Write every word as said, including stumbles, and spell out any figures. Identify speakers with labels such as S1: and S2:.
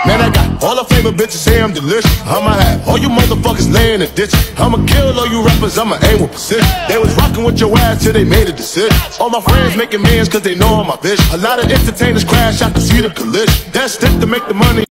S1: Man, I got all the flavor bitches say I'm delicious. I'ma have all you motherfuckers laying in ditch. I'ma kill all you rappers, I'ma aim with precision. They was rocking with your ass till they made a decision. All my friends making millions cause they know I'm my bitch. A lot of entertainers crash, I can see the collision. That's it to make the money.